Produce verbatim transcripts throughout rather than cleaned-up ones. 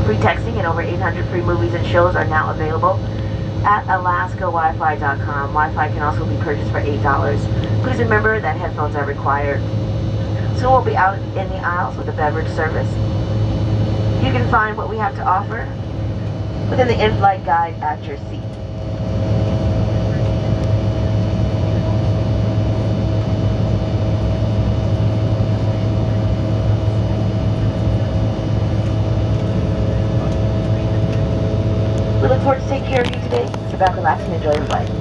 Free texting and over eight hundred free movies and shows are now available at Alaska Wi Fi dot com. Wi-Fi can also be purchased for eight dollars. Please remember that headphones are required. So we'll be out in the aisles with a beverage service. You can find what we have to offer within the in-flight guide at your seat. We look forward to take care of you today. Sit back, relax, and enjoy your flight.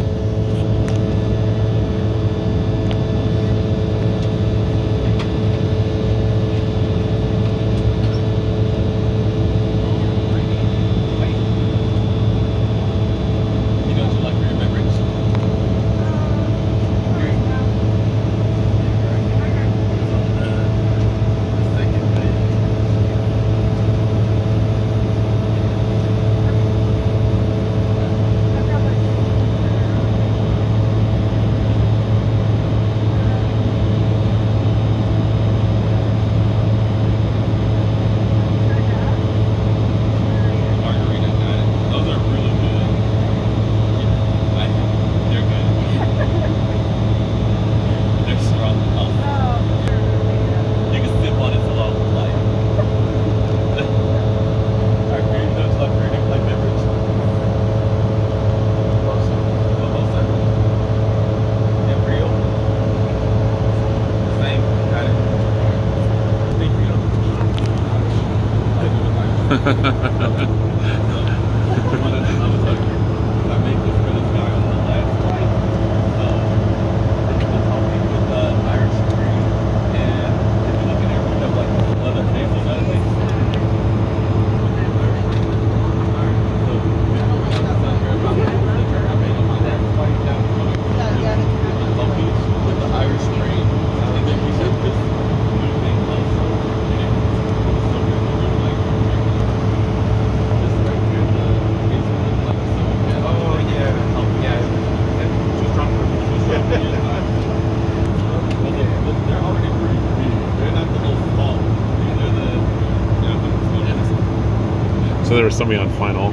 So there was somebody on final.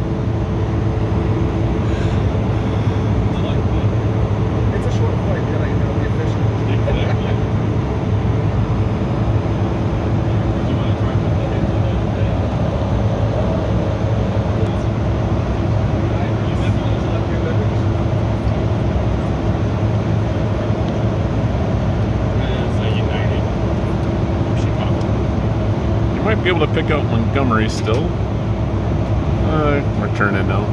It's a short flight, but I know the efficient. You might be able to pick out Montgomery still. Uh, we're turning now.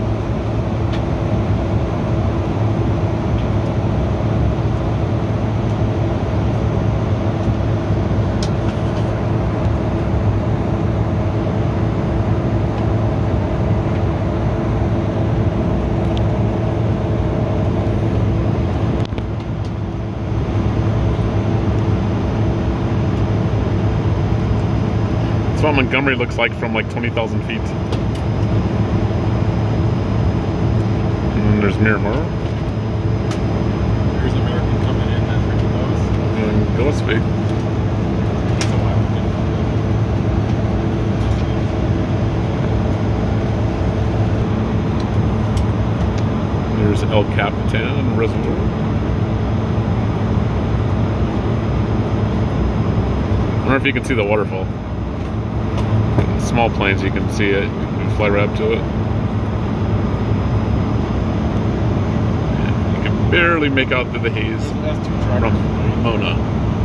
That's what Montgomery looks like from like twenty thousand feet. There's Miramar. There's American coming in, that's Ricky Lewis. And Gillespie. There's El Capitan Reservoir. I wonder if you can see the waterfall. Small planes, you can see it. You can fly right up to it. Barely make out through the haze from Mona.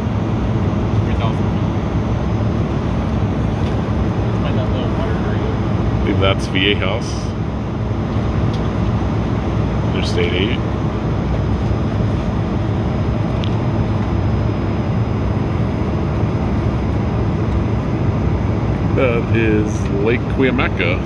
I believe that's Viejas. Interstate eight. That is Lake Cuyamaca.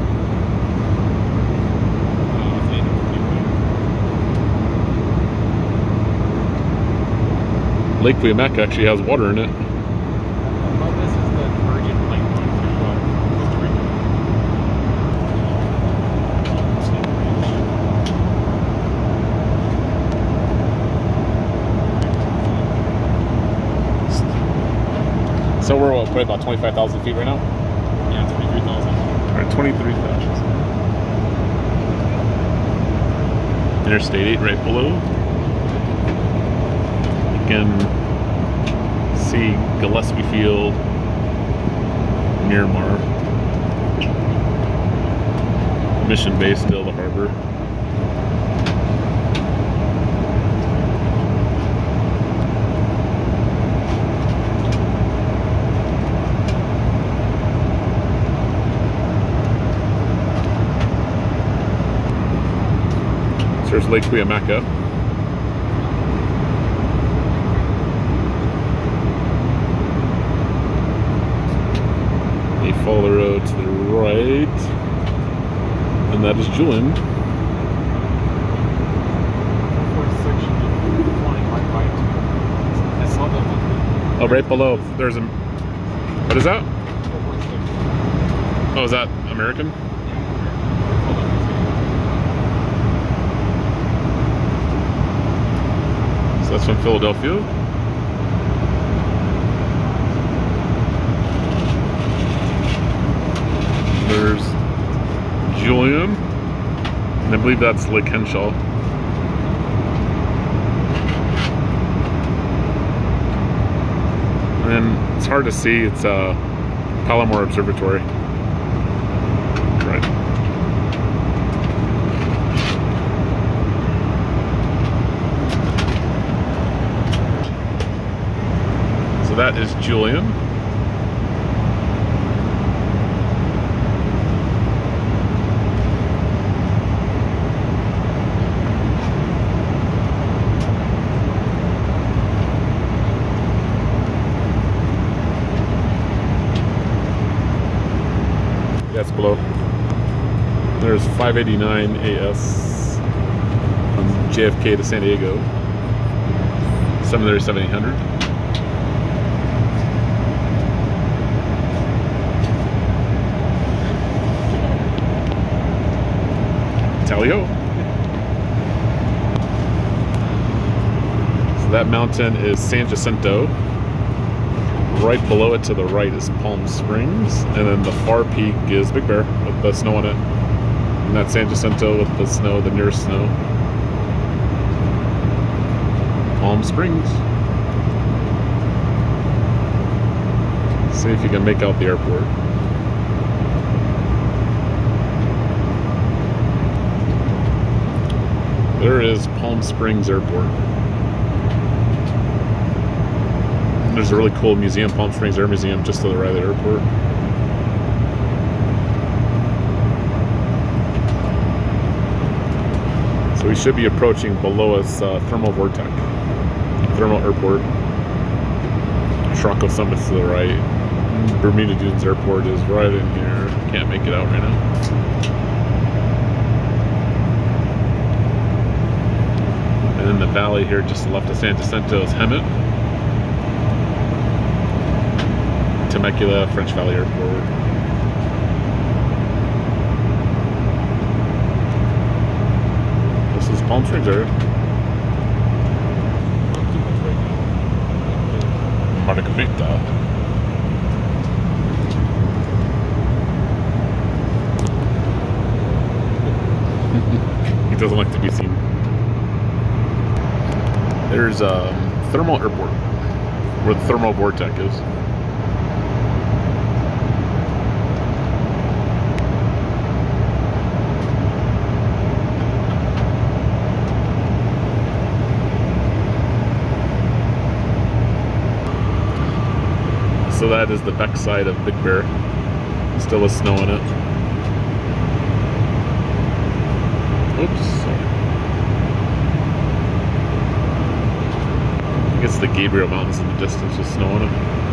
Lake Cuyamaca actually has water in it. Well, this is the Virgin pipeline to uh, Costa Rica. So we're what, probably about twenty-five thousand feet right now? Yeah, twenty-three thousand. hundred twenty-three thousand. Interstate eight right below. You can see Gillespie Field, Miramar, Mission Bay, still the harbor. So there's Lake Cuyamaca. You follow the road to the right, and that is Julian. Oh, right below, there's a, what is that? Oh, is that American? So that's from Philadelphia. There's Julian, and I believe that's Lake Henshaw. And it's hard to see, it's uh, Palomar Observatory. Right. So that is Julian. That's below. There's five eighty-nine A S from J F K to San Diego. seven thirty-seven eight hundred. Tally-ho. So that mountain is San Jacinto. Right below it to the right is Palm Springs, and then the far peak is Big Bear with the snow on it. And that's San Jacinto with the snow, the nearest snow. Palm Springs. See if you can make out the airport. There is Palm Springs Airport. There's a really cool museum, Palm Springs Air Museum, just to the right of the airport. So we should be approaching below us uh, Thermal Vortex, Thermal Airport. Tronco Summit's to the right. Bermuda Dunes Airport is right in here. Can't make it out right now. And in the valley here, just left of San Jacinto, is Hemet. Temecula, French Valley Airport. This is Palm Springs area. Monica Vita. He doesn't like to be seen. There's a um, Thermal Airport, where the Thermal Vortex is. So that is the backside of Big Bear. Still with snow in it. Oops. I guess the Gabriel Mountains in the distance with snow in it.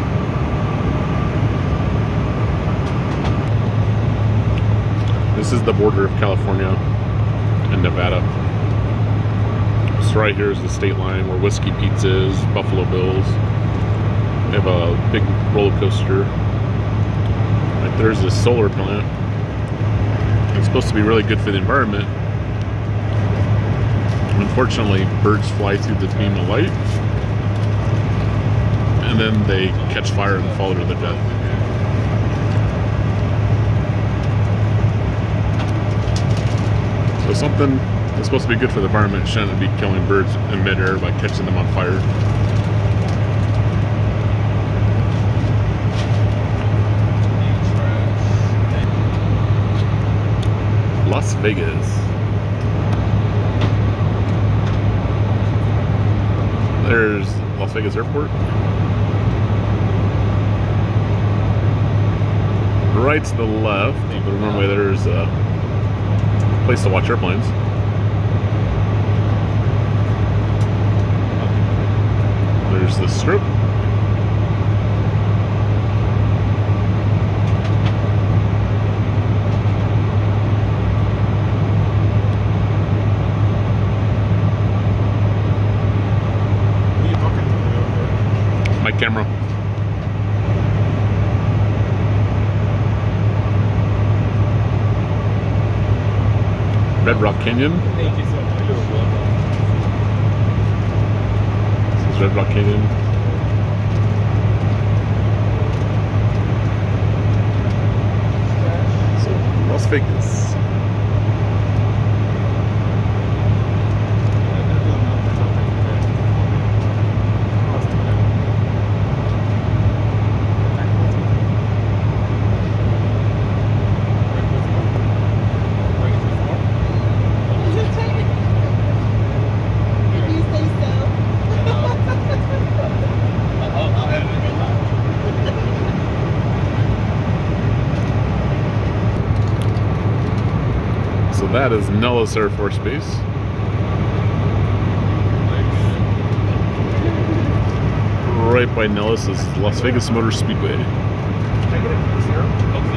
This is the border of California and Nevada. So right here is the state line where Whiskey Pete's is, Buffalo Bills. They have a big roller coaster. Like there's this solar plant. It's supposed to be really good for the environment. Unfortunately, birds fly through the beam of light, and then they catch fire and fall to their death. something that's supposed to be good for the environment shouldn't be killing birds in midair by catching them on fire. Las Vegas. There's Las Vegas Airport. Right to the left of the runway, there's a place to watch airplanes. There's the strip. My camera. Red Rock Canyon. Thank you so much. This is Red Rock Canyon. So, Las Vegas. So that is Nellis Air Force Base. Right by Nellis is Las Vegas Motor Speedway. Can I get a zero?